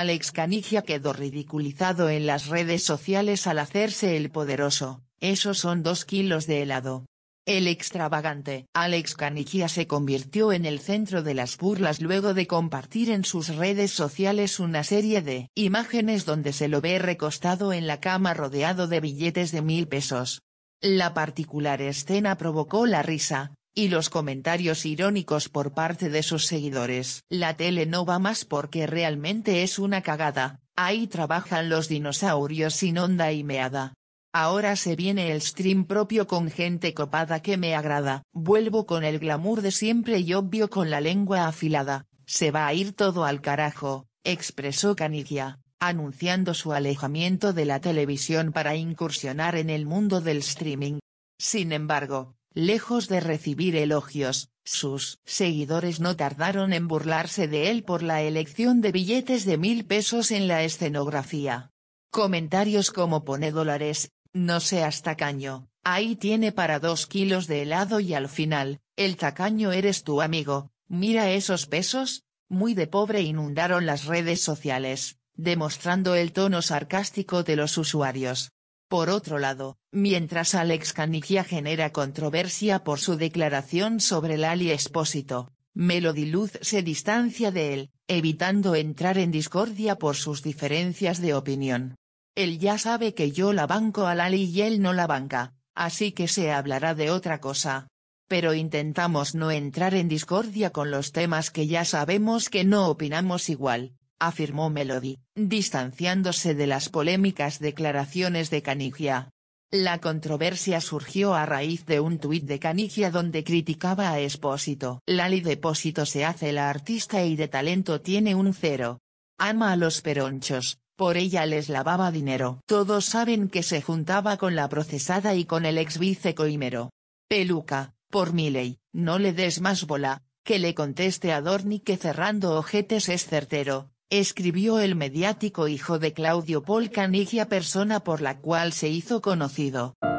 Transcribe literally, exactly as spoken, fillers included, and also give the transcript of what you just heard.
Alex Canigia quedó ridiculizado en las redes sociales al hacerse el poderoso. Esos son dos kilos de helado. El extravagante Alex Canigia se convirtió en el centro de las burlas luego de compartir en sus redes sociales una serie de imágenes donde se lo ve recostado en la cama rodeado de billetes de mil pesos. La particular escena provocó la risa y los comentarios irónicos por parte de sus seguidores. La tele no va más porque realmente es una cagada, ahí trabajan los dinosaurios sin onda y meada. Ahora se viene el stream propio con gente copada que me agrada. Vuelvo con el glamour de siempre y obvio con la lengua afilada. Se va a ir todo al carajo, expresó Canigia, anunciando su alejamiento de la televisión para incursionar en el mundo del streaming. Sin embargo, lejos de recibir elogios, sus seguidores no tardaron en burlarse de él por la elección de billetes de mil pesos en la escenografía. Comentarios como pone dólares. No seas tacaño, ahí tiene para dos kilos de helado y al final, el tacaño eres tu amigo, mira esos pesos. Muy de pobre inundaron las redes sociales, demostrando el tono sarcástico de los usuarios. Por otro lado, mientras Alex Canigia genera controversia por su declaración sobre Lali Espósito, Melody Luz se distancia de él, evitando entrar en discordia por sus diferencias de opinión. Él ya sabe que yo la banco a Lali y él no la banca, así que se hablará de otra cosa. Pero intentamos no entrar en discordia con los temas que ya sabemos que no opinamos igual, afirmó Melody, distanciándose de las polémicas declaraciones de Canigia. La controversia surgió a raíz de un tuit de Canigia donde criticaba a Espósito. Lali de Espósito se hace la artista y de talento tiene un cero. Ama a los peronchos. Por ella les lavaba dinero. Todos saben que se juntaba con la procesada y con el ex vice Coimero. Peluca, por mi ley, no le des más bola, que le conteste a Dorni que cerrando ojetes es certero, escribió el mediático hijo de Claudio Paul Canigia, persona por la cual se hizo conocido.